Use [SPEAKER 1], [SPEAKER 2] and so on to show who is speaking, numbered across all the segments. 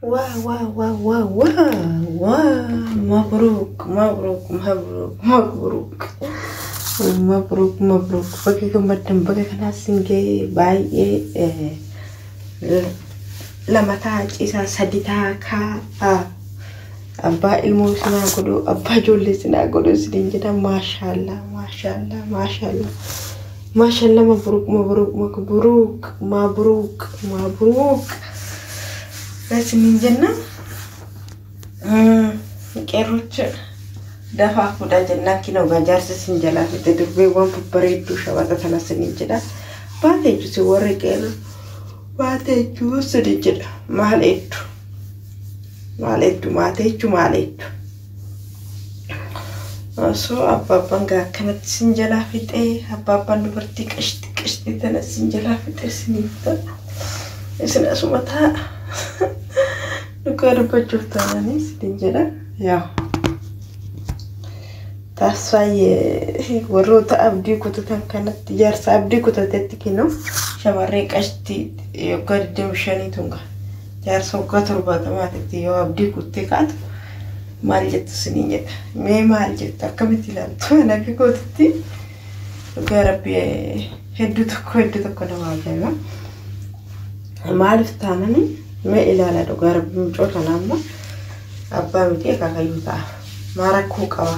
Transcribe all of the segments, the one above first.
[SPEAKER 1] واه واه واه واه واه واه مبروك مبروك مبروك مبروك مبروك مبروك بقى كمدن بقى كنا سنجي باي لما تاج إذا سديتها أبا الموسنا قدو أبا جولسنا قدو سدين جدا ما شاء الله ما شاء الله ما شاء الله ما شاء الله مبروك مبروك مبروك مبروك مبروك بس من جنة كيروتش دفع كودا جنة كنا وجار سنجلا في تدربي وان ببريدو شواتا ثنا سنين جدا بعدين جسوا كيلو بعدين جوس سنجلا ماليتو ماليتو so apa enggak kena sinjala fit apa nuberti kasti tanah sinjala fit sini tak semua tak nuka ada baju tanah ni sinjala ya tak saya waru tak abdi ku tu kena tijar sabdi ku tu tetikino shamare kasti yo gadi mshani tunga jar so katur batama tetiyo abdi ku tekat مالجت سنين ما مالجت كم تلام أنا كقولتي وقاربي هدو تكو نواجهنا ما عرفت أنني ما إلى لا وقارب مجوت أنا ما أبا متى كايوتا ما ركوك أوا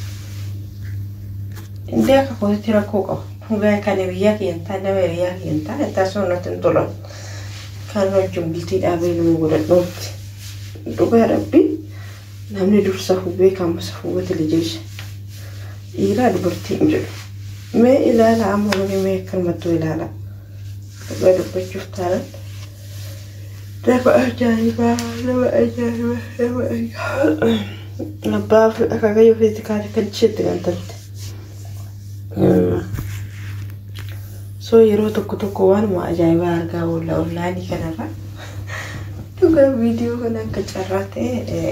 [SPEAKER 1] إنديا كقولتي ركوك هو كان رياك ينتا نما رياك ينتا تاسونا تنتظر كانوا جملتي أبي الموجود نوت وقاربي namni dursa hubee kan masa hubate lijesh ila dubartii injil me ilala amuru me kalmatu ilala gadu bachuftaran dafa ajaiba nabaf akagayo fizikali kanchit gantant so yero tokko wan mo ajaiba arga wala online kanara tuga video kana kacarate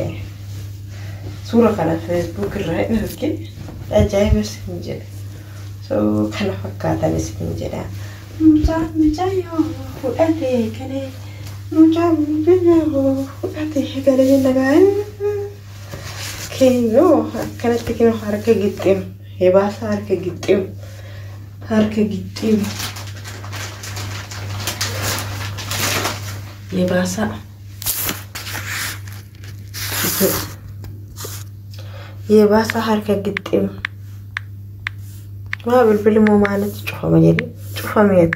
[SPEAKER 1] صورة على فيسبوك الرأي نركي أجاي بس نجد سو كنا فكرت على سنجد مجايو فؤادي كني مجايو فؤادي كني جنبان كينو كانت تكينو حركة جديم يباس حركة جديم يباسا يباس حركة قدام ما بالفيلم وما تشوفها مجري تشوفها ميت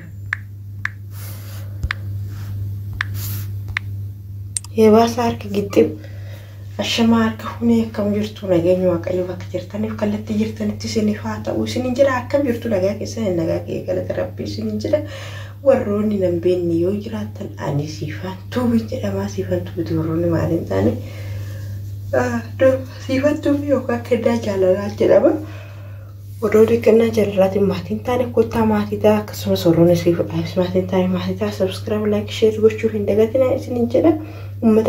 [SPEAKER 1] يباس حركة قدام الشمال كهوني كم جرتونا جاني وكأيوة كتير تاني وكلت جرتني تسني فاتا وسنين جرا كم جرتونا جاكي سنين نجاكي كلا تربي سنين جرا وروني نبيني يوجراتن أني سيفان توبي جرا ما سيفان توبي توروني مالين تاني sifat tu yoga keda jalan apa udah dikenal jalan matiin tani kota mati tak semua sorone sifat matiin tani mati tak subscribe like share gue cuhin degatin sini jeda umat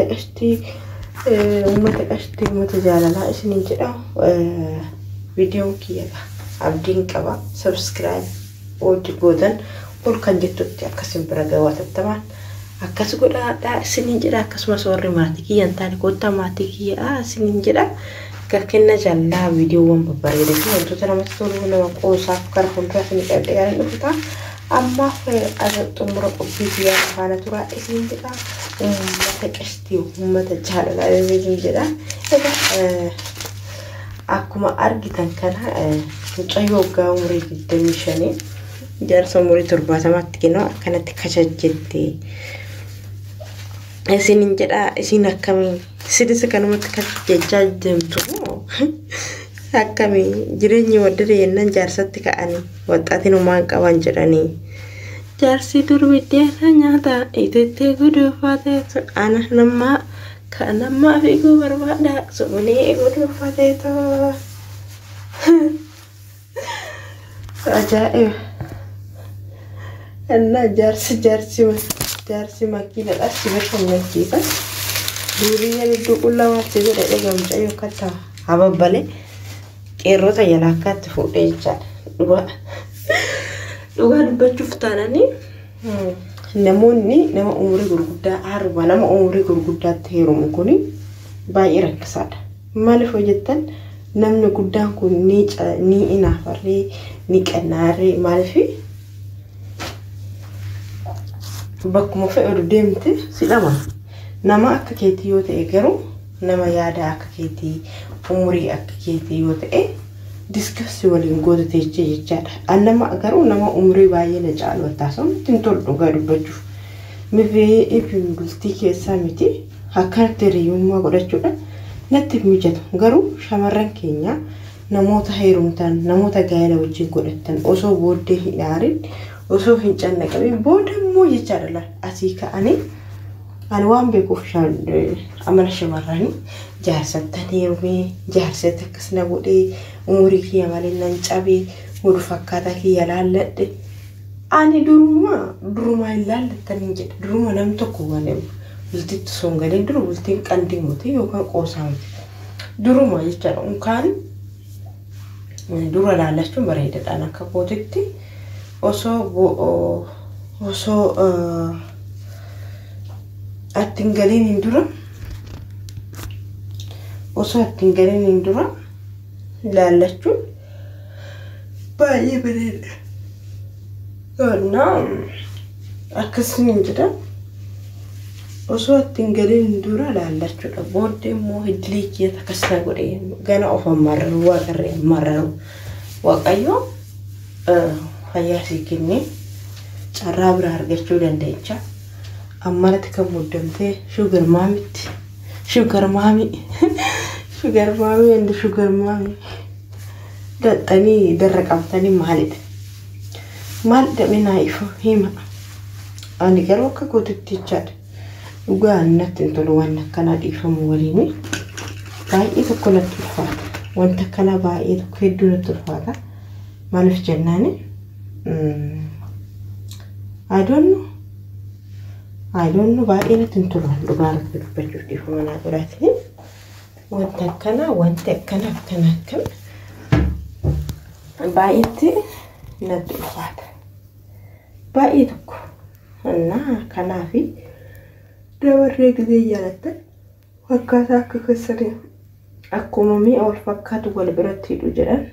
[SPEAKER 1] jalan lah sini jeda video kia abding kaba subscribe di bodan kan jitut ya kasim beragawat teman akas goda da sinin jira akas masori matiki yantani kota matiki sinin jira kakena jalla video wan babare de ko to tana matolo na ko saf kar kontra sini kade ya nuta amma fe ada tumro ko video kana tura sinin jira mata kasti mata jala video jira akuma argitan kana tayo ga umri demishani jar samuri turbata matkino kanat kachajette sinin jeda sina kami sidis kanuma kachajjemtu akami jirenyi wadare yennan jar satika ani watatinu man qaban jedani jar sidur widya nyata itete gudu fate ana nama fi gu barbada subuni gudu fate to ajaib أنا جارسي ماكينة الأسي بشم نكيسة دورية لدو كلها واتسيبه لأي جمع جايو كتا هبا بالي كيروتا يلاكات فوق إيجاد لغا دبا شفتاناني namoonni nama umurii gurguddaa harma nama umurii gurguddaatti heerumu kuni baay'ee rakkisaadha. Maaliif hojjettan namni guddaan kun ni inaafaree ni qannaaree maaliif bakkuma fe'u deemte sidhama. Nama akka keetii yoo ta'e garuu nama yaada akka keetii umurii akka keetii yoo ta'e discuss waliin gootee jechaadha. Annama garuu nama umurii baay'ee na caalu taasisu ittiin tolu dhugaa dubbachuuf. Mifee ifin bultii keessaa miti akkatti hiriyummaa godhachuudha natti mijatu. Garuu shamarran keenya namoota heerumtan namoota gaa'ela wajjin godhatan osoo booddee hin dhaarin osoo hin cannaqabin boodammoo jechaadha. Asii ka'anii ani waan beekuuf amala shamarranii jaarsattan heerumee jaarsatti akkasina godhee umurii kiyya malee nan cabee wal fakkaataa kiyya laalladhe. Ani duruma hin laallattanii jedha. Duruma nam tokko waan bultitti son galee duru bultiin qandii muti yookaan qoosaa muti. Duruma jechaadha. Unkaan dura laallachuun bareedaadhaan akka kootitti osoo attiin galiin hin dura osoo attiin galiin hin dura laallachuun baay'ee bareeda. Nah, akkasiin jedha osoo attiin galiin hin dura laallachuudha. Booddee immoo hidlii kiyya akkasina godhee gana of ammarraru waaqarree ammarraru waaqayyo fayyaa sii kennee carraa biraa argachuu dandeecha. Ammalatti kan muddamtee sugar maami daxxanii darra qabtanii maalidha. Maal dhabinaa ifu hima. Ani garuu akka gootitti jechaadha. Dhugaa natti hin tolu waan akkanaa dhiifamu waliin baay'ee tokko natti ulfaata. Wanta akkana baay'ee tokko hedduu natti ulfaata. Maaliif jennaani I don't know baay'ee natti hin tolu. Dhugaa natti dubbachuuf dhiifama naa godhaatiin wanta akkana baay'eetti natti ulfaata. Baay'ee tokko kanaafi dabarree gisee jaalatta fakkaataa akka keessanii akkuma mi'a wal fakkaatu wal biratti hidhu jedhan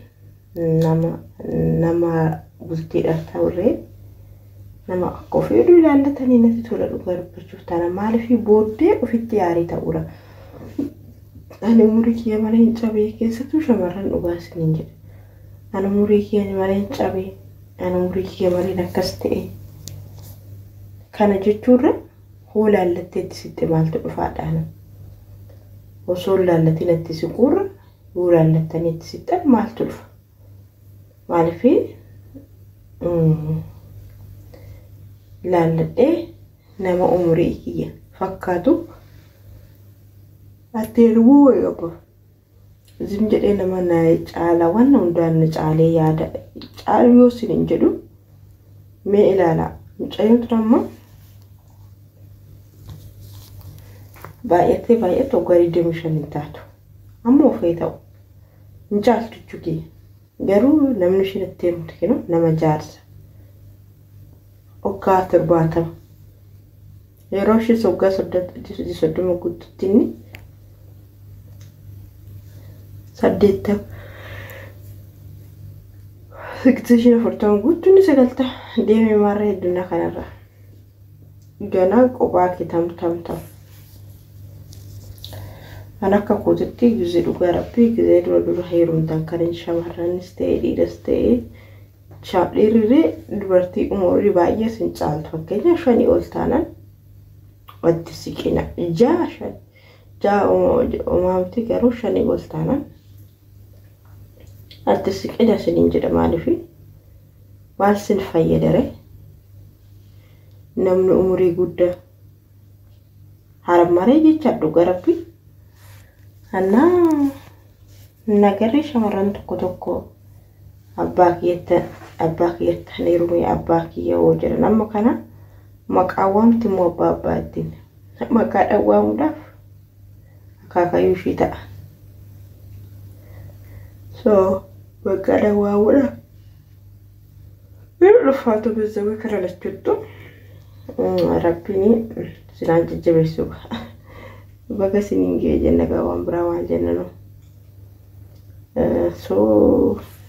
[SPEAKER 1] nama bultiidhaaf ta'urree nama akka ofii hidhuu ilaallatanii natti tola dhugaa dubbachuuf taana maaliif booddee ofitti yaarii ta'uura. Ani umurii kiyya malee hin cabee keessattuu shamarran dhugaa isiniin jedha. Ani umurii kiyya malee hin cabee ani umurii kiyya malee akkas ta'e. Kana jechuurra hoo laallatteetti sitti maaltu dhufaadhaan osoo laallatiin siquurra hoo laallattaniitti sitti maaltu dhufa. Maaliif laalladhee nama umurii kiyya fakkaatu atteeruu wayyoba zim jedhee nama na caala waan hundaan na caalee yaada caalu yoo sinin jedhu mee ilaala mucayyootu amma baay'ee gaarii deemishan hin taatu amma ofee ta'u hin caaltu jechuudha. Garuu namni isheen itti heerumte kennu nama jaarsa okkaa 70 yeroo ishee soggaa 30 guututti inni 8 40 guutuun sagalta deemee maarree hedduna kanarra ganaa qophaa kitamtamtam. Ana akka kootitti gizee dhugaa rabbii gizee dura heerumtan kan shamarranis ta'e dhiiras ta'e shaadhiirree dubartii umurii baay'ee sin caaltu fakkeenya 5 ol taanan watti siqina 6 uumamti garuu 5 ol taanan watti siqina siniin jedha. Maaliif maal sin fayyadare namni umurii guddaa harmaree jecha dhugaa rabbii Anna nagari shamarran tokko abbaa kiyyatti heerumee abbaa kiyya oo jedha. Nama kana maqaa waamti moo abbaattiin maqaa dhawwaamuudhaaf akaakayyuu ishii ta'a. So maqaa dhawwaamuudhaaf ulfaatu beezawee kana lachuuttu Rabbiin silaan jajjabeessu baga siniin ga'e jenna gaawwan biraa waan jenna no. So